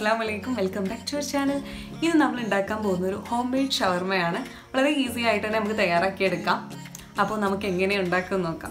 Assalamualaikum, welcome back to our channel. This is a homemade shawarma. Very easy item. We will make it. So, we will make it.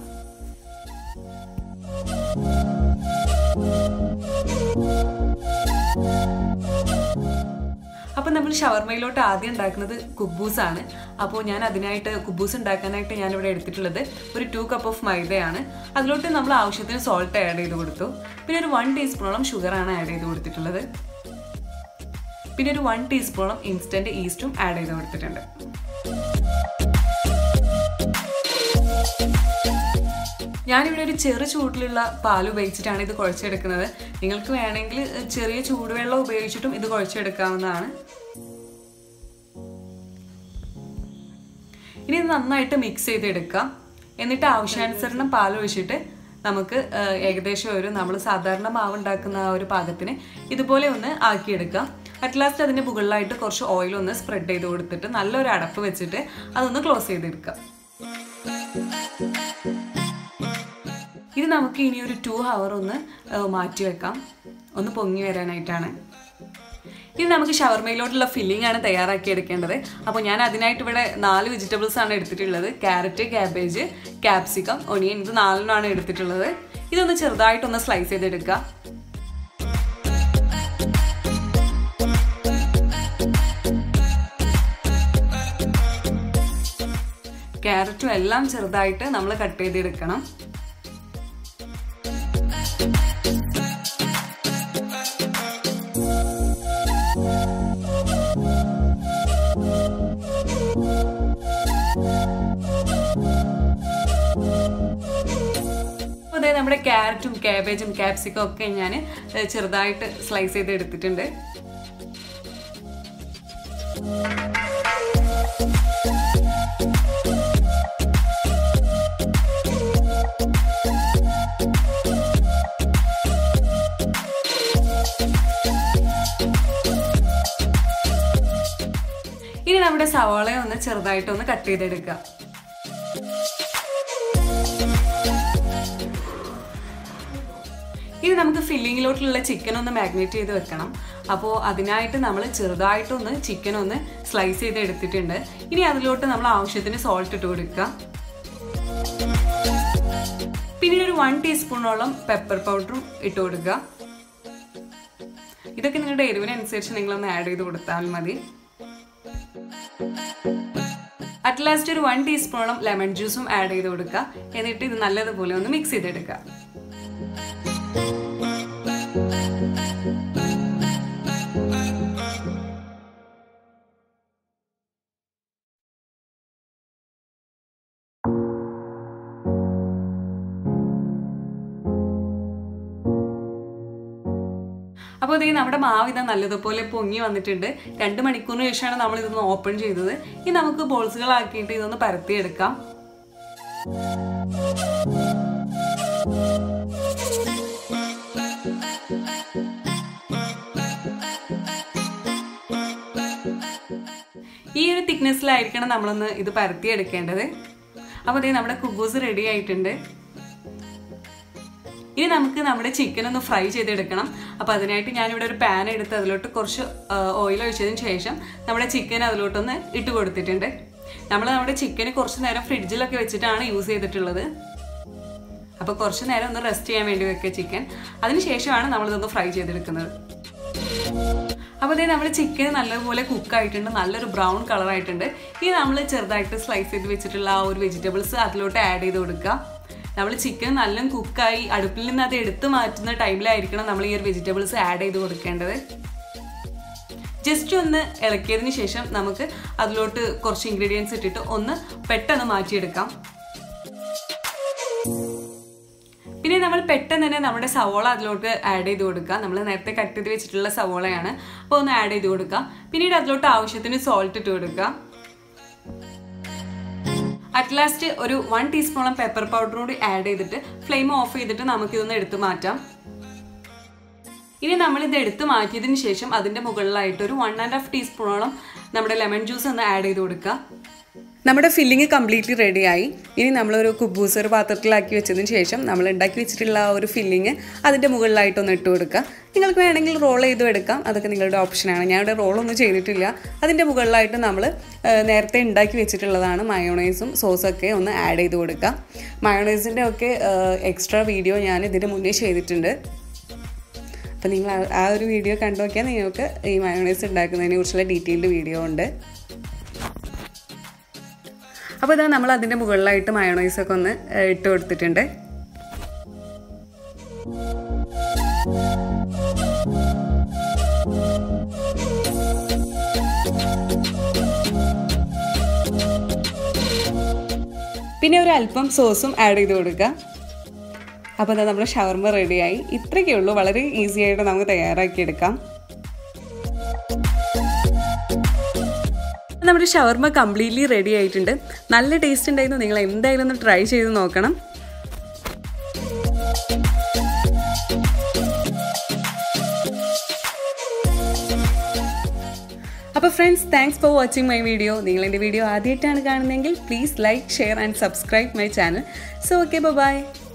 അപ്പോൾ നമ്മൾ ഷവർമയിലോട്ട് ആദ്യം ഉണ്ടാക്കുന്നത് കുബ്ബൂസ് ആണ്. അപ്പോൾ ഞാൻ അതിനായിട്ട് കുബ്ബൂസ് ഉണ്ടാക്കാനായിട്ട് ഞാൻ ഇവിടെ എടുത്തിട്ടുള്ളത് ഒരു 2 കപ്പ് ഓഫ് മൈദയാണ്. അതിലോട്ട് നമ്മൾ ആവശ്യത്തിന് സോൾട്ട് ആഡ് ചെയ്തു കൊടുത്തു. പിന്നെ ഒരു 1 ടീസ്പൂണോളം ഷുഗർ ആണ് ആഡ് ചെയ്തു കൊടുത്തിട്ടുള്ളത്. പിന്നെ ഒരു 1 ടീസ്പൂണോളം ഇൻസ്റ്റന്റ് ഈസ്റ്റും ആഡ് ചെയ്തു കൊടുത്തിട്ടുണ്ട്. ഞാനിവിടെ ഒരു ചെറു ചൂടിലുള്ള പാൽ ഉപയോഗിച്ചിട്ടാണ് ഇത് കുഴച്ചെടുക്കുന്നത്. നിങ്ങൾക്ക് വേണമെങ്കിൽ ചെറിയ ചൂടുവെള്ളം ഉപയോഗിച്ചിട്ടും ഇത് കുഴച്ചെടുക്കാവുന്നതാണ്. ഇനി ഇത് നന്നായിട്ട് മിക്സ് ചെയ്തെടുക്കാം. എന്നിട്ട് ആവശ്യാനുസരണം പാൽ ഒഴിച്ചിട്ട് നമുക്ക് ഏകദേശം നമ്മൾ സാധാരണ മാവ് ഉണ്ടാക്കുന്ന ആ ഒരു പാകത്തിന് ഇതുപോലെ ഒന്ന് ആക്കിയെടുക്കാം. അറ്റ് ലാസ്റ്റ് അതിൻ്റെ മുകളിലായിട്ട് കുറച്ച് ഓയിൽ ഒന്ന് സ്പ്രെഡ് ചെയ്ത് കൊടുത്തിട്ട് നല്ലൊരു അടപ്പ് വെച്ചിട്ട് അതൊന്ന് ക്ലോസ് ചെയ്തെടുക്കാം. ഇത് നമുക്ക് ഇനി ഒരു 2 hours ഒന്ന് മാറ്റി വെക്കാം, ഒന്ന് പൊങ്ങി വരാനായിട്ടാണ്. ഇനി നമുക്ക് ഷവർമയിലോട്ടുള്ള ഫില്ലിംഗ് ആണ് തയ്യാറാക്കി എടുക്കേണ്ടത്. അപ്പോൾ ഞാൻ അതിനായിട്ട് ഇവിടെ 4 വെജിറ്റബിൾസ് ആണ് എടുത്തിട്ടുള്ളത്. ക്യാരറ്റ്, കാബേജ്, ക്യാപ്സിക്കം, ഒനിയൻ, ഇത് 4 എടുത്തിട്ടുള്ളത്. ഇതൊന്ന് ചെറുതായിട്ടൊന്ന് സ്ലൈസ് ചെയ്തെടുക്കുക. ക്യാരറ്റും എല്ലാം ചെറുതായിട്ട് നമ്മൾ കട്ട് ചെയ്തെടുക്കണം. അതായത് നമ്മുടെ ക്യാരറ്റും കാബേജും ക്യാപ്സിക്കം ഒക്കെ ഞാൻ ചെറുതായിട്ട് സ്ലൈസ് ചെയ്ത് എടുത്തിട്ടുണ്ട്. ഇനി നമ്മുടെ സവാളയെ ഒന്ന് ചെറുതായിട്ടൊന്ന് കട്ട് ചെയ്തെടുക്കുക. ഇനി നമുക്ക് ഫില്ലിങ്ങിലോട്ടുള്ള ചിക്കൻ ഒന്ന് മാഗ്നേറ്റ് ചെയ്ത് വെക്കണം. അപ്പോൾ അതിനായിട്ട് നമ്മൾ ചെറുതായിട്ടൊന്ന് ചിക്കൻ ഒന്ന് സ്ലൈസ് ചെയ്ത് എടുത്തിട്ടുണ്ട്. ഇനി അതിലോട്ട് നമ്മൾ ആവശ്യത്തിന് സോൾട്ട് ഇട്ട് കൊടുക്കുക. പിന്നീട് ഒരു 1 ടീസ്പൂണോളം പെപ്പർ പൗഡറും ഇട്ട് കൊടുക്കുക. ഇതൊക്കെ നിങ്ങളുടെ എരിവിനനുസരിച്ച് നിങ്ങളൊന്ന് ആഡ് ചെയ്ത് കൊടുത്താൽ മതി. അറ്റ് ലാസ്റ്റ് ഒരു 1 ടീസ്പൂണോളം ലെമൺ ജ്യൂസും ആഡ് ചെയ്ത് കൊടുക്കുക. എന്നിട്ട് ഇത് നല്ലതുപോലെ ഒന്ന് മിക്സ് ചെയ്തെടുക്കുക. അപ്പോൾ ഇത് നമ്മുടെ മാവ് ഇതാ നല്ലതുപോലെ പൊങ്ങി വന്നിട്ടുണ്ട്. 2 മണിക്കൂറിന് ശേഷമാണ് നമ്മൾ ഇതൊന്ന് ഓപ്പൺ ചെയ്തത്. ഇനി നമുക്ക് ബോൾസുകളാക്കിയിട്ട് ഇതൊന്ന് പരത്തിയെടുക്കാം. ഈ ഒരു തിക്നെസ്സിലായിരിക്കണം നമ്മളൊന്ന് ഇത് പരത്തിയെടുക്കേണ്ടത്. അപ്പോൾ ഇത് നമ്മുടെ കുബ്ബൂസ് റെഡി ആയിട്ടുണ്ട്. ഇനി നമുക്ക് നമ്മുടെ ചിക്കൻ ഒന്ന് ഫ്രൈ ചെയ്തെടുക്കണം. അപ്പോൾ അതിനായിട്ട് ഞാനിവിടെ ഒരു പാൻ എടുത്ത് അതിലോട്ട് കുറച്ച് ഓയിൽ ഒഴിച്ചതിന് ശേഷം നമ്മുടെ ചിക്കൻ അതിലോട്ടൊന്ന് ഇട്ട് കൊടുത്തിട്ടുണ്ട്. നമ്മുടെ ചിക്കന് കുറച്ച് നേരം ഫ്രിഡ്ജിലൊക്കെ വെച്ചിട്ടാണ് യൂസ് ചെയ്തിട്ടുള്ളത്. അപ്പോൾ കുറച്ച് നേരം ഒന്ന് റെസ്റ്റ് ചെയ്യാൻ വേണ്ടി വെക്കുക ചിക്കൻ. അതിനുശേഷമാണ് നമ്മളിതൊന്ന് ഫ്രൈ ചെയ്തെടുക്കുന്നത്. അപ്പോൾ ഇതേ നമ്മുടെ ചിക്കൻ നല്ലതുപോലെ കുക്കായിട്ടുണ്ട്, നല്ലൊരു ബ്രൗൺ കളറായിട്ടുണ്ട്. ഇനി നമ്മൾ ചെറുതായിട്ട് സ്ലൈസ് ചെയ്ത് വെച്ചിട്ടുള്ള ആ ഒരു വെജിറ്റബിൾസ് അതിലോട്ട് ആഡ് ചെയ്ത് കൊടുക്കുക. നമ്മൾ ചിക്കൻ നല്ല കുക്കായി അടുപ്പിൽ നിന്ന് അത് എടുത്ത് മാറ്റുന്ന ടൈമിലായിരിക്കണം നമ്മൾ ഈ ഒരു വെജിറ്റബിൾസ് ആഡ് ചെയ്ത് കൊടുക്കേണ്ടത്. ജസ്റ്റ് ഒന്ന് ഇളക്കിയതിന് ശേഷം നമുക്ക് അതിലോട്ട് കുറച്ച് ഇൻഗ്രീഡിയൻസ് ഇട്ടിട്ട് ഒന്ന് പെട്ടെന്ന് മാറ്റിയെടുക്കാം. പിന്നെ നമ്മൾ പെട്ടെന്ന് തന്നെ നമ്മുടെ സവോള അതിലോട്ട് ആഡ് ചെയ്ത് കൊടുക്കുക. നമ്മൾ നേരത്തെ കട്ട് ചെയ്ത് വെച്ചിട്ടുള്ള സവോളയാണ്. അപ്പോൾ ഒന്ന് ആഡ് ചെയ്ത് കൊടുക്കുക. പിന്നീട് അതിലോട്ട് ആവശ്യത്തിന് സോൾട്ട് ഇട്ട് കൊടുക്കുക. അറ്റ് ലാസ്റ്റ് ഒരു 1 ടീസ്പൂണോളം പെപ്പർ പൗഡർ കൂടി ആഡ് ചെയ്തിട്ട് ഫ്ലെയിം ഓഫ് ചെയ്തിട്ട് നമുക്കിതൊന്ന് എടുത്ത് മാറ്റാം. ഇനി നമ്മളിത് എടുത്ത് മാറ്റിയതിന് ശേഷം അതിൻ്റെ മുകളിലായിട്ട് ഒരു 1.5 ടീസ്പൂണോളം നമ്മുടെ ലെമൺ ജ്യൂസ് ഒന്ന് ആഡ് ചെയ്ത് കൊടുക്കുക. നമ്മുടെ ഫില്ലിങ് കംപ്ലീറ്റ്ലി റെഡിയായി. ഇനി നമ്മളൊരു കുബൂസ് ഒരു പാത്രത്തിലാക്കി വെച്ചതിന് ശേഷം നമ്മൾ ഉണ്ടാക്കി വെച്ചിട്ടുള്ള ആ ഒരു ഫില്ലിങ് അതിൻ്റെ മുകളിലായിട്ടൊന്ന് ഇട്ട് കൊടുക്കുക. നിങ്ങൾക്ക് വേണമെങ്കിൽ റോൾ ചെയ്തും എടുക്കാം, അതൊക്കെ നിങ്ങളുടെ ഓപ്ഷനാണ്. ഞാനിവിടെ റോളൊന്നും ചെയ്തിട്ടില്ല. അതിൻ്റെ മുകളിലായിട്ട് നമ്മൾ നേരത്തെ ഉണ്ടാക്കി വെച്ചിട്ടുള്ളതാണ് മയോണൈസും സോസൊക്കെ ഒന്ന് ആഡ് ചെയ്ത് കൊടുക്കുക. മയോണൈസിൻ്റെ ഒക്കെ എക്സ്ട്രാ വീഡിയോ ഞാൻ ഇതിന് മുന്നേ ചെയ്തിട്ടുണ്ട്. അപ്പോൾ നിങ്ങൾ ആ ഒരു വീഡിയോ കണ്ടു നോക്കിയാൽ നിങ്ങൾക്ക് ഈ മയോണൈസ് ഉണ്ടാക്കുന്നതിനെ കുറിച്ചുള്ള ഡീറ്റെയിൽഡ് വീഡിയോ ഉണ്ട്. അപ്പോൾ ഇതാ നമ്മൾ അതിൻ്റെ മുകളിലായിട്ട് മയോണൈസൊക്കെ ഒന്ന് ഇട്ട് കൊടുത്തിട്ടുണ്ട്. പിന്നെ ഒരു അല്പം സോസും ആഡ് ചെയ്ത് കൊടുക്കുക. അപ്പോൾ ഇതാ നമ്മുടെ ഷവർമ റെഡിയായി. ഇത്രയൊക്കെ ഉള്ളൂ, വളരെ ഈസി ആയിട്ട് നമുക്ക് തയ്യാറാക്കിയെടുക്കാം. നമ്മുടെ ഷവർമ കംപ്ലീറ്റ്ലി റെഡി ആയിട്ടുണ്ട്. നല്ല ടേസ്റ്റ് ഉണ്ടായിരുന്നു. നിങ്ങൾ എന്തായാലും ഒന്ന് ട്രൈ ചെയ്ത് നോക്കണം. അപ്പോൾ friends, thanks for watching my video. നിങ്ങൾ എൻ്റെ വീഡിയോ ആദ്യമായിട്ടാണ് കാണുന്നതെങ്കിൽ please like, share and subscribe my channel. So okay, by.